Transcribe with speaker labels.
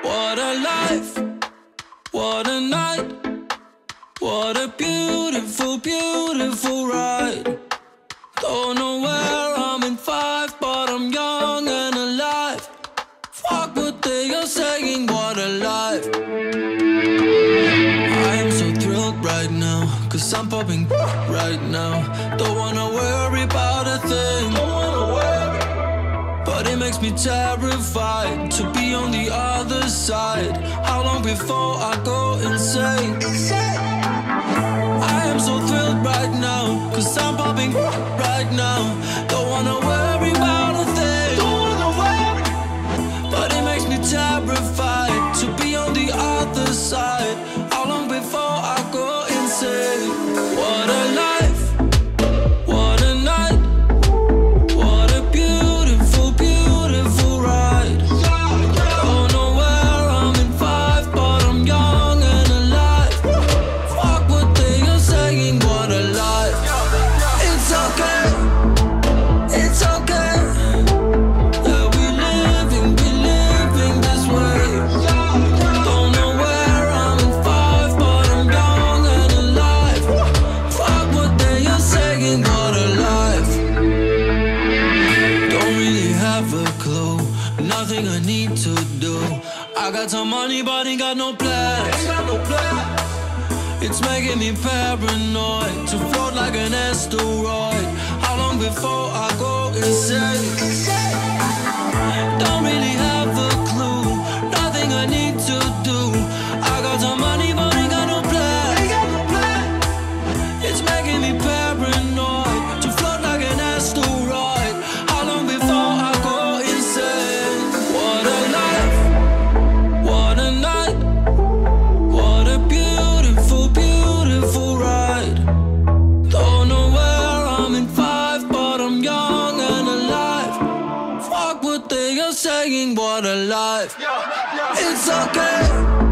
Speaker 1: What a life, what a night, what a beautiful, beautiful ride. Don't know where I'm in five, but I'm young and alive. Fuck what they are saying, what a life. I am so thrilled right now, cause I'm popping right now. Don't wanna worry about a thing, but it makes me terrified to be on the other side. How long before I go insane? I am so thrilled right now, cause I'm popping right now. Don't wanna worry about a thing, but it makes me terrified to be on the other side. How long before I go insane? What a life, what a night, what a beautiful, beautiful ride. Don't know where I'm in five, but I'm young and alive. Fuck what they are saying, what a life. It's okay, it's okay. Yeah, we living this way. Don't know where I'm in five, but I'm young and alive. Fuck what they are saying, what a life. Don't really have a clue, nothing I need to do. I got some money, but ain't got no plans. It's making me paranoid to float like an asteroid. How long before I go insane? Don't really have a clue, nothing I need to do. I got some money, but ain't got no plan. It's making me paranoid to float like an asteroid. How long before I go insane? What a life, what a night, what a beautiful, beautiful ride. Don't know where I'm in five, but I'm young and alive. Fuck what they are saying, what a life. It's okay.